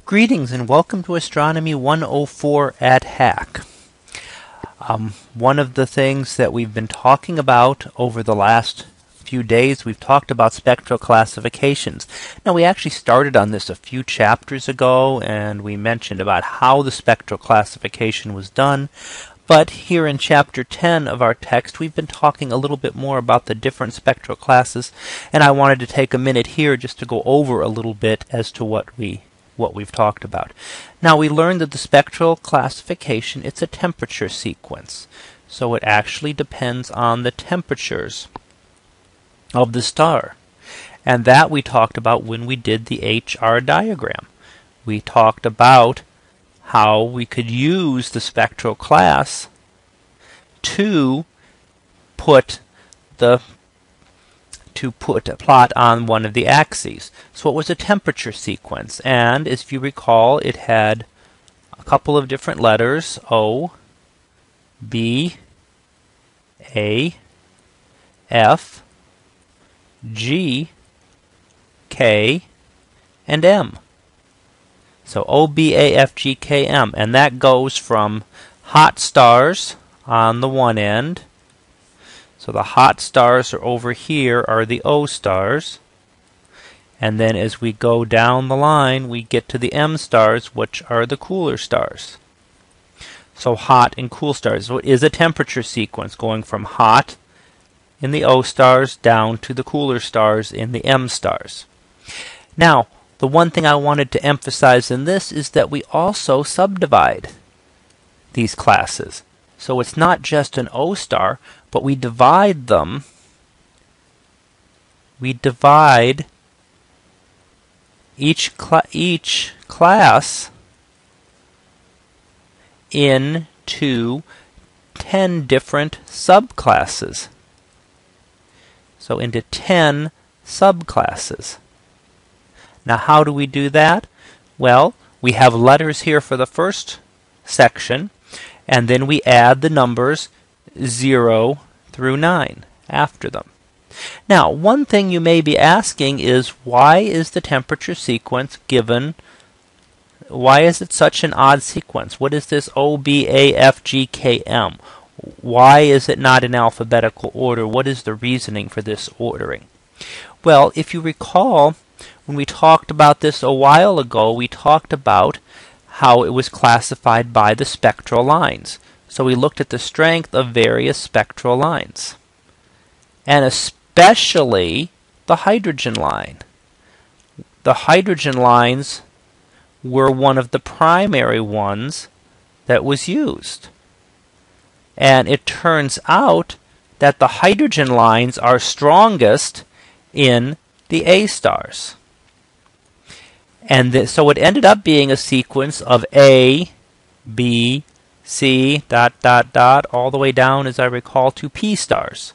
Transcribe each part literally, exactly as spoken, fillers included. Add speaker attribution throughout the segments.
Speaker 1: Greetings and welcome to Astronomy one oh four at Hack. Um, one of the things that we've been talking about over the last few days, we've talked about spectral classifications. Now, we actually started on this a few chapters ago, and we mentioned about how the spectral classification was done. But here in chapter ten of our text, we've been talking a little bit more about the different spectral classes, and I wanted to take a minute here just to go over a little bit as to what we what we've talked about. Now, we learned that the spectral classification, it's a temperature sequence. So it actually depends on the temperatures of the star. And that we talked about when we did the H R diagram. We talked about how we could use the spectral class to put the to put a plot on one of the axes. So it was a temperature sequence, and as you recall, it had a couple of different letters: O, B, A, F, G, K, and M. So O, B, A, F, G, K, M, and that goes from hot stars on the one end. So the hot stars are over here are the O stars. And then as we go down the line, we get to the M stars, which are the cooler stars. So hot and cool stars. So it is a temperature sequence going from hot in the O stars down to the cooler stars in the M stars. Now, the one thing I wanted to emphasize in this is that we also subdivide these classes. So it's not just an O star, but we divide them. We divide each cl each class into ten different subclasses. So into ten subclasses. Now, how do we do that? Well, we have letters here for the first section, and then we add the numbers zero through nine after them. Now, one thing you may be asking is, why is the temperature sequence given? Why is it such an odd sequence? What is this O, B, A, F, G, K, M? Why is it not in alphabetical order? What is the reasoning for this ordering? Well, if you recall, when we talked about this a while ago, we talked about how it was classified by the spectral lines. So we looked at the strength of various spectral lines, and especially the hydrogen line. The hydrogen lines were one of the primary ones that was used. And it turns out that the hydrogen lines are strongest in the A stars. And th so it ended up being a sequence of A, B, C, dot, dot, dot, all the way down, as I recall, to P stars.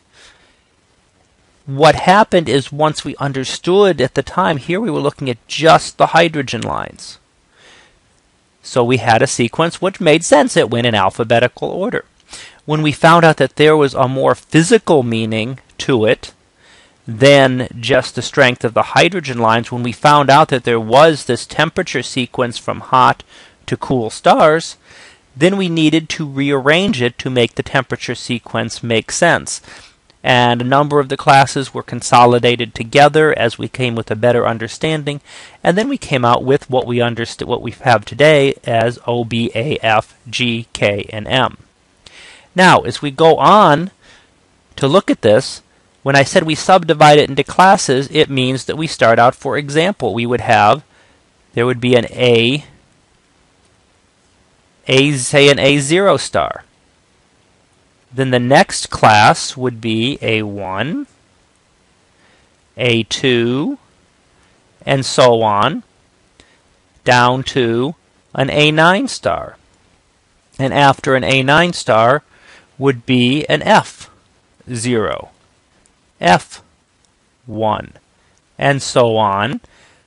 Speaker 1: What happened is, once we understood at the time, here we were looking at just the hydrogen lines. So we had a sequence which made sense. It went in alphabetical order. When we found out that there was a more physical meaning to it than just the strength of the hydrogen lines, when we found out that there was this temperature sequence from hot to cool stars, then we needed to rearrange it to make the temperature sequence make sense. And a number of the classes were consolidated together as we came with a better understanding, and then we came out with what we understood, what we have today as O, B, A, F, G, K, and M. Now, as we go on to look at this, when I said we subdivide it into classes, it means that we start out, for example, we would have, there would be an A, A, say an A zero star. Then the next class would be A one, A two, and so on, down to an A nine star. And after an A nine star would be an F zero, F one, and so on,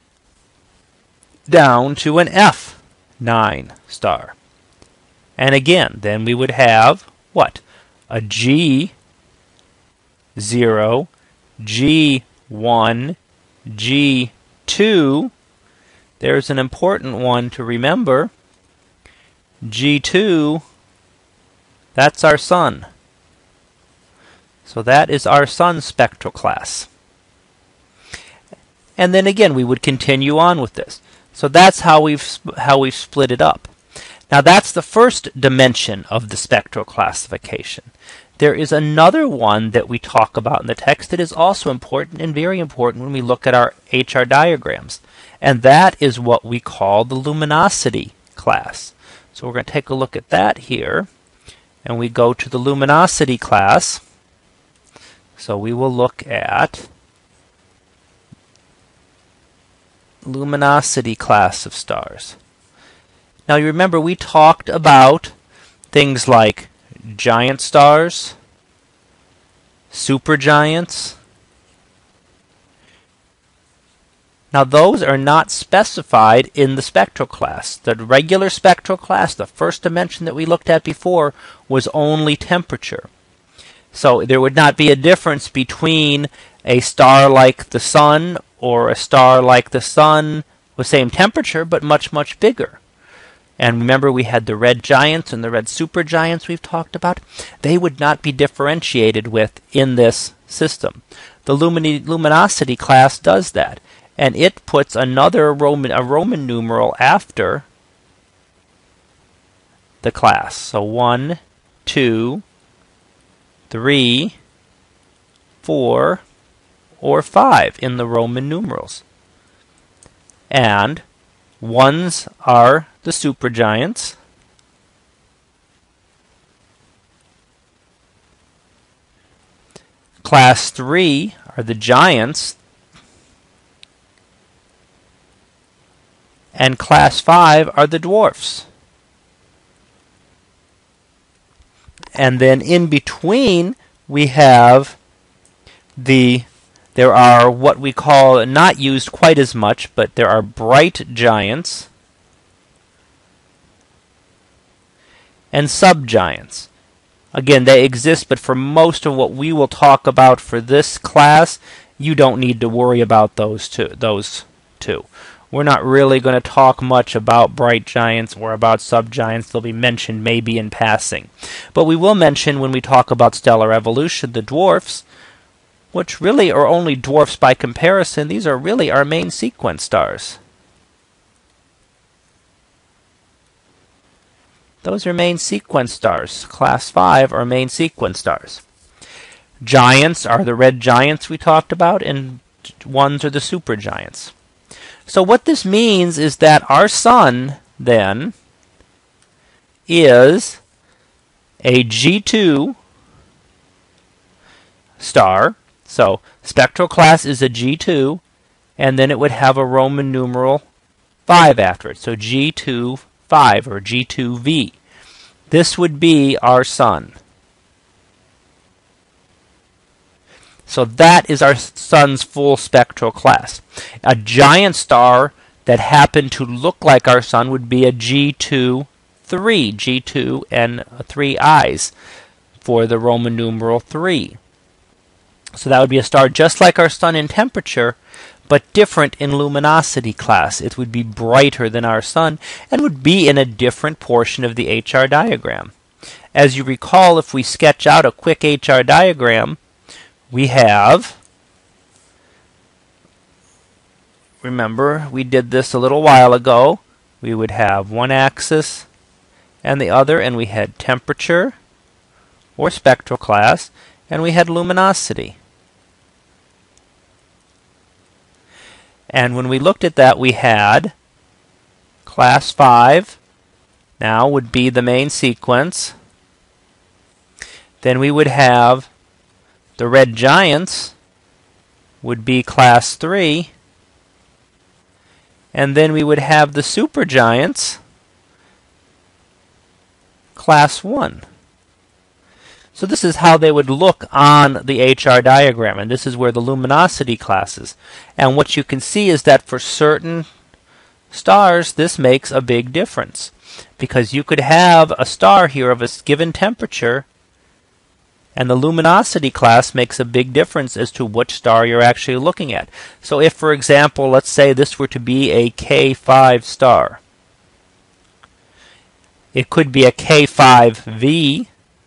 Speaker 1: down to an F nine star. And again, then we would have what? A G zero, G one, G two, there's an important one to remember. G two, that's our sun. So that is our sun's spectral class. And then again, we would continue on with this. So that's how we've how we've split it up. Now that's the first dimension of the spectral classification. There is another one that we talk about in the text that is also important and very important when we look at our H R diagrams. And that is what we call the luminosity class. So we're going to take a look at that here. And we go to the luminosity class. So we will look at luminosity class of stars. Now you remember we talked about things like giant stars, supergiants. Now those are not specified in the spectral class. The regular spectral class, the first dimension that we looked at before, was only temperature. So there would not be a difference between a star like the sun or a star like the sun with same temperature but much, much bigger. And remember we had the red giants and the red supergiants we've talked about. They would not be differentiated with in this system. The lumini luminosity class does that. And it puts another Roman, a Roman numeral after the class. So one, two, three, four, or five in the Roman numerals. And ones are the supergiants. Class three are the giants. And class five are the dwarfs. And then in between we have the there are what we call, not used quite as much, but there are bright giants and subgiants. Again, they exist, but for most of what we will talk about for this class, you don't need to worry about those two. Those two. We're not really going to talk much about bright giants or about subgiants. They'll be mentioned maybe in passing. But we will mention when we talk about stellar evolution, the dwarfs, which really are only dwarfs by comparison. These are really our main sequence stars. Those are main sequence stars. Class five are main sequence stars. Giants are the red giants we talked about, and ones are the supergiants. So what this means is that our sun, then, is a G two star. So spectral class is a G two, and then it would have a Roman numeral five after it. So G two five or G two V. This would be our sun. So that is our sun's full spectral class. A giant star that happened to look like our sun would be a G two three, G two and three eyes for the Roman numeral three. So that would be a star just like our sun in temperature, but different in luminosity class. It would be brighter than our sun and would be in a different portion of the H R diagram. As you recall, if we sketch out a quick H R diagram, we have, remember, we did this a little while ago. We would have one axis and the other, and we had temperature or spectral class, and we had luminosity. And when we looked at that, we had class five now would be the main sequence. Then we would have the red giants would be class three. And then we would have the supergiants class one. So this is how they would look on the H R diagram, and this is where the luminosity class is. And what you can see is that for certain stars, this makes a big difference, because you could have a star here of a given temperature And the luminosity class makes a big difference as to which star you're actually looking at. So if, for example, let's say this were to be a K five star, it could be a K five V,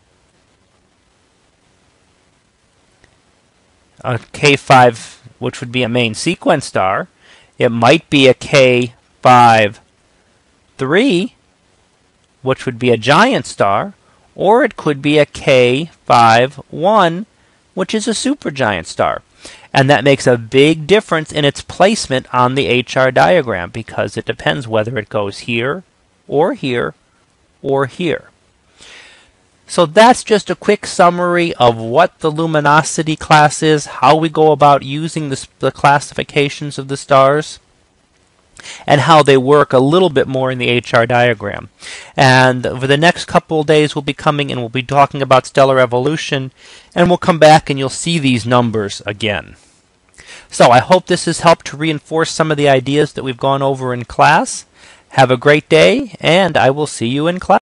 Speaker 1: a K five, which would be a main sequence star. It might be a K five three, which would be a giant star, or it could be a K five one, which is a supergiant star. And that makes a big difference in its placement on the H R diagram, because it depends whether it goes here, or here, or here. So that's just a quick summary of what the luminosity class is, how we go about using the, the classifications of the stars, and how they work a little bit more in the H R diagram. And over the next couple of days we'll be coming and we'll be talking about stellar evolution, and we'll come back and you'll see these numbers again. So I hope this has helped to reinforce some of the ideas that we've gone over in class. Have a great day, and I will see you in class.